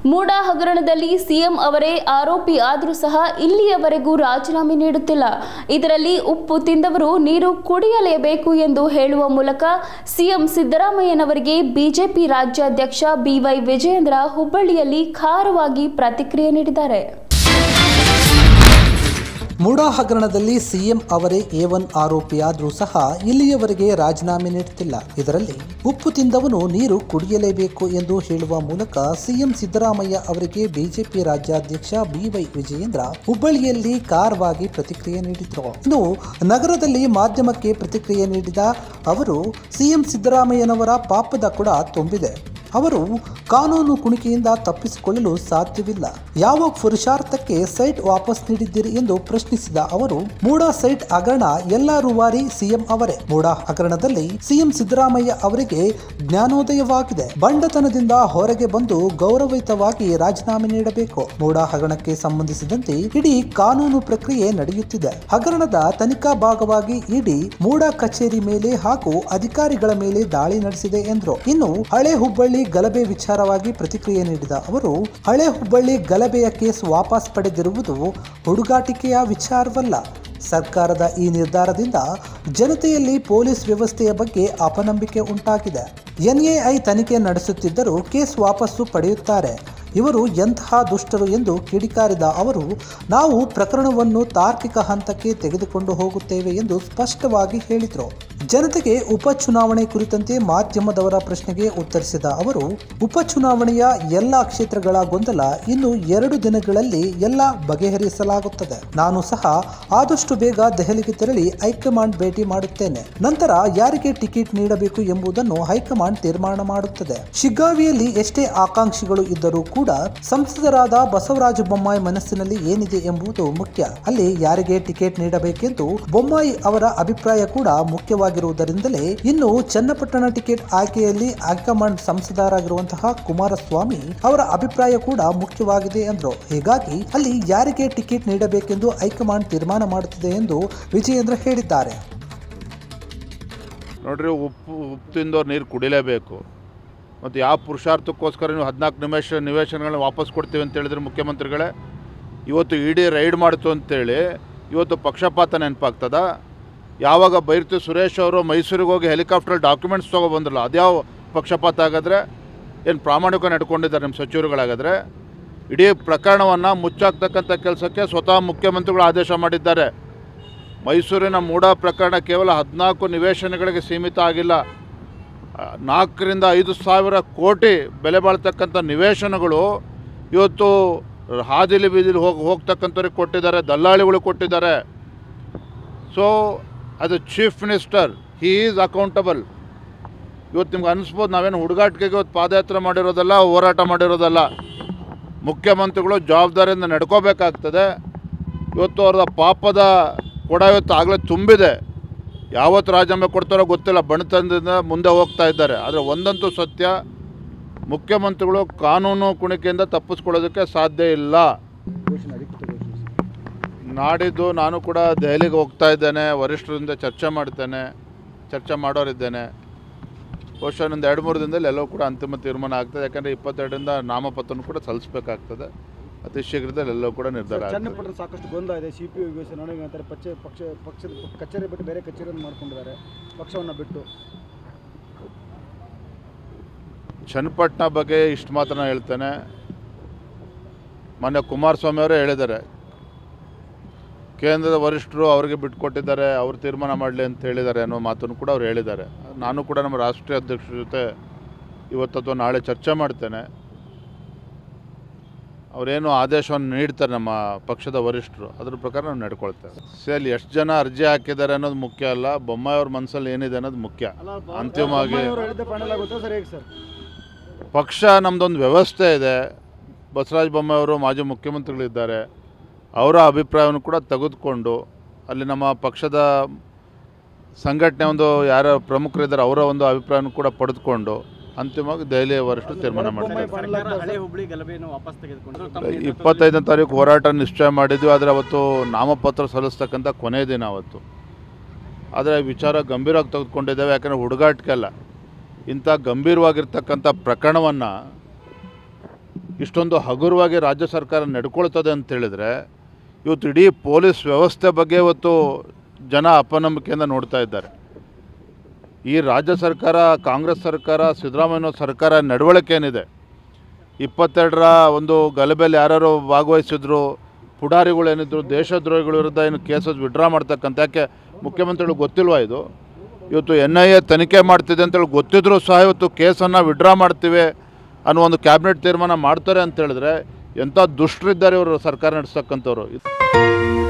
ಮೂಡಾ ಹಗರಣದಲ್ಲಿ ಸಿಎಂ ಅವರೇ ಆರೋಪಿ ಆದರೂ ಸಹ ಇಲ್ಲಿಯವರೆಗೂ ರಾಜೀನಾಮೆ ನೀಡುತ್ತಿಲ್ಲ. ಇದರಲ್ಲಿ ಉಪ್ಪು ತಿಂದವರು ನೀರು ಕುಡಿಯಲೇಬೇಕು ಎಂದು ಹೇಳುವ ಮೂಲಕ ಸಿಎಂ ಸಿದ್ದರಾಮಯ್ಯನವರಿಗೆ ಬಿಜೆಪಿ ರಾಜ್ಯಾಧ್ಯಕ್ಷ ಬಿವೈ ವಿಜಯೇಂದ್ರ ಹುಬ್ಬಳ್ಳಿಯಲ್ಲಿ ಖಾರವಾಗಿ ಪ್ರತಿಕ್ರಿಯೆ ನೀಡಿದ್ದಾರೆ. ಮೂಡಾ ಹಗರಣದಲ್ಲಿ ಸಿಎಂ ಅವರೇ A1 ಆರೋಪಿಯಾದರೂ ಸಹ ಇಲ್ಲಿಯವರೆಗೆ ರಾಜೀನಾಮೆ ನೀಡುತ್ತಿಲ್ಲ. ಇದರಲ್ಲಿ ಉಪ್ಪು ತಿಂದವನು ನೀರು ಕುಡಿಯಲೇಬೇಕು ಎಂದು ಹೇಳುವ ಮೂಲಕ ಸಿಎಂ ಸಿದ್ದರಾಮಯ್ಯ ಅವರಿಗೆ ಬಿಜೆಪಿ ರಾಜ್ಯಾಧ್ಯಕ್ಷ ಬಿವೈ ವಿಜಯೇಂದ್ರ ಹುಬ್ಬಳ್ಳಿಯಲ್ಲಿ ಖಾರವಾಗಿ ಪ್ರತಿಕ್ರಿಯೆ ನೀಡಿದರು. ಇನ್ನು ನಗರದಲ್ಲಿ ಮಾಧ್ಯಮಕ್ಕೆ ಪ್ರತಿಕ್ರಿಯೆ ನೀಡಿದ ಅವರು ಸಿಎಂ ಸಿದ್ದರಾಮಯ್ಯನವರ ಪಾಪದ ಕೂಡ ತುಂಬಿದೆ. ಅವರು ಕಾನೂನು ಕುಣಿಕೆಯಿಂದ ತಪ್ಪಿಸಿಕೊಳ್ಳಲು ಸಾಧ್ಯವಿಲ್ಲ. ಯಾವ ಪುರುಷಾರ್ಥಕ್ಕೆ ಸೈಟ್ ವಾಪಸ್ ನೀಡಿದ್ದೀರಿ ಎಂದು ಪ್ರಶ್ನಿಸಿದ ಅವರು, ಮೂಡಾ ಸೈಟ್ ಹಗರಣ ಎಲ್ಲ ರೂವಾರಿ ಸಿಎಂ ಅವರೇ. ಮೂಡಾ ಹಗರಣದಲ್ಲಿ ಸಿಎಂ ಸಿದ್ದರಾಮಯ್ಯ ಅವರಿಗೆ ಜ್ಞಾನೋದಯವಾಗಿದೆ. ಬಂಡತನದಿಂದ ಹೊರಗೆ ಬಂದು ಗೌರವಯುತವಾಗಿ ರಾಜೀನಾಮೆ ನೀಡಬೇಕು. ಮೂಡಾ ಹಗರಣಕ್ಕೆ ಸಂಬಂಧಿಸಿದಂತೆ ಇಡೀ ಕಾನೂನು ಪ್ರಕ್ರಿಯೆ ನಡೆಯುತ್ತಿದೆ. ಹಗರಣದ ತನಿಖಾ ಭಾಗವಾಗಿ ಇಡಿ ಮೂಡಾ ಕಚೇರಿ ಮೇಲೆ ಹಾಗೂ ಅಧಿಕಾರಿಗಳ ಮೇಲೆ ದಾಳಿ ನಡೆಸಿದೆ ಎಂದರು. ಇನ್ನು ಹಳೆ ಹುಬ್ಬಳ್ಳಿ ಗಲಭೆ ವಿಚಾರವಾಗಿ ಪ್ರತಿಕ್ರಿಯೆ ನೀಡಿದ ಅವರು, ಹಳೆ ಹುಬ್ಬಳ್ಳಿ ಗಲಭೆಯ ಕೇಸ್ ವಾಪಸ್ ಪಡೆದಿರುವುದು ಹುಡುಗಾಟಿಕೆಯ ವಿಚಾರವಲ್ಲ. ಸರ್ಕಾರದ ಈ ನಿರ್ಧಾರದಿಂದ ಜನತೆಯಲ್ಲಿ ಪೊಲೀಸ್ ವ್ಯವಸ್ಥೆಯ ಬಗ್ಗೆ ಅಪನಂಬಿಕೆ ಉಂಟಾಗಿದೆ. ಎನ್ಐಎ ತನಿಖೆ ನಡೆಸುತ್ತಿದ್ದರೂ ಕೇಸ್ ವಾಪಸ್ಸು ಪಡೆಯುತ್ತಾರೆ. ಇವರು ಎಂತಹ ದುಷ್ಟರು ಎಂದು ಕಿಡಿಕಾರಿದ ಅವರು, ನಾವು ಪ್ರಕರಣವನ್ನು ತಾರ್ಕಿಕ ಹಂತಕ್ಕೆ ತೆಗೆದುಕೊಂಡು ಹೋಗುತ್ತೇವೆ ಎಂದು ಸ್ಪಷ್ಟವಾಗಿ ಹೇಳಿದರು. ಜನತೆಗೆ ಉಪಚುನಾವಣೆ ಕುರಿತಂತೆ ಮಾಧ್ಯಮದವರ ಪ್ರಶ್ನೆಗೆ ಉತ್ತರಿಸಿದ ಅವರು, ಉಪಚುನಾವಣೆಯ ಎಲ್ಲ ಕ್ಷೇತ್ರಗಳ ಗೊಂದಲ ಇನ್ನು 2 ದಿನಗಳಲ್ಲಿ ಎಲ್ಲ ಬಗೆಹರಿಸಲಾಗುತ್ತದೆ. ನಾನು ಸಹ ಆದಷ್ಟು ಬೇಗ ದೆಹಲಿಗೆ ತೆರಳಿ ಹೈಕಮಾಂಡ್ ಭೇಟಿ ಮಾಡುತ್ತೇನೆ. ನಂತರ ಯಾರಿಗೆ ಟಿಕೆಟ್ ನೀಡಬೇಕು ಎಂಬುದನ್ನು ಹೈಕಮಾಂಡ್ ತೀರ್ಮಾನ ಮಾಡುತ್ತದೆ. ಶಿಗ್ಗಾವಿಯಲ್ಲಿ ಎಷ್ಟೇ ಆಕಾಂಕ್ಷಿಗಳು ಇದ್ದರೂ ಕೂಡ ಸಂಸದರಾದ ಬಸವರಾಜ ಬೊಮ್ಮಾಯಿ ಮನಸ್ಸಿನಲ್ಲಿ ಏನಿದೆ ಎಂಬುದು ಮುಖ್ಯ. ಅಲ್ಲಿ ಯಾರಿಗೆ ಟಿಕೆಟ್ ನೀಡಬೇಕೆಂದು ಬೊಮ್ಮಾಯಿ ಅವರ ಅಭಿಪ್ರಾಯ ಕೂಡ ಮುಖ್ಯವಾಗಿರುವುದರಿಂದಲೇ ಇನ್ನು ಚನ್ನಪಟ್ಟಣ ಟಿಕೆಟ್ ಆಯ್ಕೆಯಲ್ಲಿ ಹೈಕಮಾಂಡ್ ಸಂಸದರಾಗಿರುವಂತಹ ಕುಮಾರಸ್ವಾಮಿ ಅವರ ಅಭಿಪ್ರಾಯ ಕೂಡ ಮುಖ್ಯವಾಗಿದೆ ಎಂದರು. ಹೀಗಾಗಿ ಅಲ್ಲಿ ಯಾರಿಗೆ ಟಿಕೆಟ್ ನೀಡಬೇಕೆಂದು ಹೈಕಮಾಂಡ್ ತೀರ್ಮಾನ ಮಾಡುತ್ತಿದೆ ಎಂದು ವಿಜಯೇಂದ್ರ ಹೇಳಿದ್ದಾರೆ. ನೋಡ್ರಿ, ಉಪ್ಪು ತಿಂದವ್ರು ನೀರು ಕುಡಿಲೇಬೇಕು. ಮತ್ತು ಯಾವ ಪುರುಷಾರ್ಥಕ್ಕೋಸ್ಕರ ನೀವು 14 ನಿವೇಶನಗಳನ್ನ ವಾಪಸ್ ಕೊಡ್ತೀವಿ ಅಂತ ಹೇಳಿದ್ರೆ ಮುಖ್ಯಮಂತ್ರಿಗಳೇ, ಇವತ್ತು ಇಡಿ ರೈಡ್ ಮಾಡ್ತು ಅಂತೇಳಿ ಇವತ್ತು ಪಕ್ಷಪಾತ ನೆನಪಾಗ್ತದ? ಯಾವಾಗ ಬೈರ್ತಿ ಸುರೇಶ್ ಅವರು ಮೈಸೂರಿಗೆ ಹೋಗಿ ಹೆಲಿಕಾಪ್ಟರ್ ಡಾಕ್ಯುಮೆಂಟ್ಸ್ ತೊಗೊಬಂದ್ರಲ್ಲ, ಅದ್ಯಾವ ಪಕ್ಷಪಾತ ಆಗಾದರೆ? ಏನು ಪ್ರಾಮಾಣಿಕ ನಡ್ಕೊಂಡಿದ್ದಾರೆ ನಿಮ್ಮ ಸಚಿವರುಗಳಾಗಾದರೆ? ಇಡೀ ಪ್ರಕರಣವನ್ನು ಮುಚ್ಚಾಕ್ತಕ್ಕಂಥ ಕೆಲಸಕ್ಕೆ ಸ್ವತಃ ಮುಖ್ಯಮಂತ್ರಿಗಳು ಆದೇಶ ಮಾಡಿದ್ದಾರೆ. ಮೈಸೂರಿನ ಮೂಡಾ ಪ್ರಕರಣ ಕೇವಲ 14 ನಿವೇಶನಗಳಿಗೆ ಸೀಮಿತ ಆಗಿಲ್ಲ. 4 ರಿಂದ 5 ಸಾವಿರ ಕೋಟಿ ಬೆಲೆ ಬಾಳ್ತಕ್ಕಂಥ ನಿವೇಶನಗಳು ಇವತ್ತು ಹಾದಿಲಿ ಬೀದಿಲಿ ಹೋಗ್ತಕ್ಕಂಥವ್ರಿಗೆ ಕೊಟ್ಟಿದ್ದಾರೆ, ದಲ್ಲಾಳಿಗಳು ಕೊಟ್ಟಿದ್ದಾರೆ. ಸೊ ಅದು chief minister, he is accountable. ಇವತ್ತು ನಿಮ್ಗೆ ಅನಿಸ್ಬೋದು ನಾವೇನು ಹುಡುಗಾಟಿಕೆಗೆ ಇವತ್ತು ಪಾದಯಾತ್ರೆ ಮಾಡಿರೋದಲ್ಲ, ಹೋರಾಟ ಮಾಡಿರೋದಲ್ಲ. ಮುಖ್ಯಮಂತ್ರಿಗಳು ಜವಾಬ್ದಾರಿಯಿಂದ ನಡ್ಕೋಬೇಕಾಗ್ತದೆ. ಇವತ್ತು ಅವ್ರದ ಪಾಪದ ಕೊಡ ಇವತ್ತು ಆಗಲೇ ತುಂಬಿದೆ. ಯಾವತ್ತು ರಾಜೀನಾಮೆ ಕೊಡ್ತಾರೋ ಗೊತ್ತಿಲ್ಲ, ಬಣತನದಿಂದ ಮುಂದೆ ಹೋಗ್ತಾ ಇದ್ದಾರೆ. ಆದರೆ ಒಂದಂತೂ ಸತ್ಯ, ಮುಖ್ಯಮಂತ್ರಿಗಳು ಕಾನೂನು ಕುಣಿಕೆಯಿಂದ ತಪ್ಪಿಸ್ಕೊಳ್ಳೋದಕ್ಕೆ ಸಾಧ್ಯ ಇಲ್ಲ. ನಾಡಿದ್ದು ನಾನು ಕೂಡ ದೆಹಲಿಗೆ ಹೋಗ್ತಾ ಇದ್ದೇನೆ, ವರಿಷ್ಠರಿಂದ ಚರ್ಚೆ ಮಾಡೋರಿದ್ದೇನೆ. ಬಹುಶಃ ಒಂದು 2-3 ದಿನದಲ್ಲಿ ಎಲ್ಲವೂ ಕೂಡ ಅಂತಿಮ ತೀರ್ಮಾನ ಆಗ್ತದೆ. ಯಾಕಂದರೆ 22ರಿಂದ ನಾಮಪತ್ರನೂ ಕೂಡ ಸಲ್ಲಿಸಬೇಕಾಗ್ತದೆ. ಅತಿ ಶೀಘ್ರದಲ್ಲಿ ಎಲ್ಲವೂ ಕೂಡ ನಿರ್ಧಾರ ಆಗ್ತದೆ. ಚನ್ನಪಟ್ಟಣ ಸಾಕಷ್ಟು ಗೊಂದಲ ಇದೆ. CPO ಅಂತಾರೆ ಪಕ್ಷದ ಕಚೇರಿ ಬಿಟ್ಟು ಬೇರೆ ಕಚೇರಿಯನ್ನು ಮಾಡ್ಕೊಂಡಿದ್ದಾರೆ, ಪಕ್ಷವನ್ನು ಬಿಟ್ಟು. ಚನ್ನಪಟ್ಟಣ ಬಗ್ಗೆ ಇಷ್ಟು ಮಾತ್ರ ನಾನು ಹೇಳ್ತೇನೆ. ಮೊನ್ನೆ ಕುಮಾರಸ್ವಾಮಿ ಅವರೇ ಹೇಳಿದ್ದಾರೆ, ಕೇಂದ್ರದ ವರಿಷ್ಠರು ಅವರಿಗೆ ಬಿಟ್ಟುಕೊಟ್ಟಿದ್ದಾರೆ, ಅವರು ತೀರ್ಮಾನ ಮಾಡಲಿ ಅಂತ ಹೇಳಿದ್ದಾರೆ ಅನ್ನೋ ಮಾತನ್ನು ಕೂಡ ಅವ್ರು ಹೇಳಿದ್ದಾರೆ. ನಾನು ಕೂಡ ನಮ್ಮ ರಾಷ್ಟ್ರೀಯ ಅಧ್ಯಕ್ಷರ ಜೊತೆ ಇವತ್ತು ಅಥವಾ ನಾಳೆ ಚರ್ಚೆ ಮಾಡ್ತೇನೆ. ಅವರೇನು ಆದೇಶವನ್ನು ನೀಡ್ತಾರೆ ನಮ್ಮ ಪಕ್ಷದ ವರಿಷ್ಠರು, ಅದ್ರ ಪ್ರಕಾರ ನಾವು ನಡ್ಕೊಳ್ತೇವೆ. ಅಲ್ಲಿ ಎಷ್ಟು ಜನ ಅರ್ಜಿ ಹಾಕಿದ್ದಾರೆ ಅನ್ನೋದು ಮುಖ್ಯ ಅಲ್ಲ, ಬೊಮ್ಮಾಯಿ ಅವ್ರ ಮನಸ್ಸಲ್ಲಿ ಏನಿದೆ ಅನ್ನೋದು ಮುಖ್ಯ. ಅಂತಿಮವಾಗಿ ಪಕ್ಷ ನಮ್ಮದೊಂದು ವ್ಯವಸ್ಥೆ ಇದೆ. ಬಸವರಾಜ ಬೊಮ್ಮಾಯಿ ಅವರು ಮಾಜಿ ಮುಖ್ಯಮಂತ್ರಿಗಳಿದ್ದಾರೆ. ಅವರ ಅಭಿಪ್ರಾಯವನ್ನು ಕೂಡ ತೆಗೆದುಕೊಂಡು ಅಲ್ಲಿ ನಮ್ಮ ಪಕ್ಷದ ಸಂಘಟನೆ ಒಂದು ಯಾರ ಪ್ರಮುಖರಿದ್ದಾರೆ ಅವರ ಒಂದು ಅಭಿಪ್ರಾಯವನ್ನು ಕೂಡ ಪಡೆದುಕೊಂಡು ಅಂತಿಮವಾಗಿ ದೆಹಲಿಯ ವರಿಷ್ಠರು ತೀರ್ಮಾನ ಮಾಡ್ತಾರೆ. 25ನೇ ತಾರೀಕು ಹೋರಾಟ ನಿಶ್ಚಯ ಮಾಡಿದ್ವಿ. ಆದರೆ ಅವತ್ತು ನಾಮಪತ್ರ ಸಲ್ಲಿಸ್ತಕ್ಕಂಥ ಕೊನೆಯ ದಿನ ಅವತ್ತು. ಆದರೆ ವಿಚಾರ ಗಂಭೀರವಾಗಿ ತೆಗೆದುಕೊಂಡಿದ್ದೇವೆ. ಯಾಕಂದರೆ ಹುಡುಗಾಟಿಕೆ ಅಲ್ಲ, ಇಂಥ ಗಂಭೀರವಾಗಿರ್ತಕ್ಕಂಥ ಪ್ರಕರಣವನ್ನು ಇಷ್ಟೊಂದು ಹಗುರವಾಗಿ ರಾಜ್ಯ ಸರ್ಕಾರ ನಡ್ಕೊಳ್ತದೆ ಅಂತ ಹೇಳಿದರೆ ಇವತ್ತು ಇಡೀ ಪೊಲೀಸ್ ವ್ಯವಸ್ಥೆ ಬಗ್ಗೆ ಇವತ್ತು ಜನ ಅಪನಂಬಿಕೆಯಿಂದ ನೋಡ್ತಾ ಇದ್ದಾರೆ. ಈ ರಾಜ್ಯ ಸರ್ಕಾರ, ಕಾಂಗ್ರೆಸ್ ಸರ್ಕಾರ, ಸಿದ್ದರಾಮಯ್ಯ ಸರ್ಕಾರ ನಡವಳಿಕೆ ಏನಿದೆ, 22ರ ಒಂದು ಗಲಭೆಯಲ್ಲಿ ಯಾರ್ಯಾರು ಭಾಗವಹಿಸಿದ್ರು, ಪುಡಾರಿಗಳೇನಿದ್ರು, ದೇಶದ್ರೋಹಿಗಳ ವಿರುದ್ಧ ಏನು ಕೇಸಸ್ ವಿಡ್ರಾ ಮಾಡ್ತಕ್ಕಂಥ, ಯಾಕೆ ಮುಖ್ಯಮಂತ್ರಿಗಳು ಗೊತ್ತಿಲ್ವಾ ಇದು? ಇವತ್ತು NIA ತನಿಖೆ ಮಾಡ್ತಿದೆ ಅಂತೇಳಿ ಗೊತ್ತಿದ್ರೂ ಸಹ ಇವತ್ತು ಕೇಸನ್ನು ವಿಡ್ರಾ ಮಾಡ್ತೀವಿ ಅನ್ನೋ ಒಂದು ಕ್ಯಾಬಿನೆಟ್ ತೀರ್ಮಾನ ಮಾಡ್ತಾರೆ ಅಂತ ಹೇಳಿದ್ರೆ ಎಂಥ ದುಷ್ಟರಿದ್ದಾರೆ ಇವರು ಸರ್ಕಾರ ನಡೆಸ್ತಕ್ಕಂಥವ್ರು.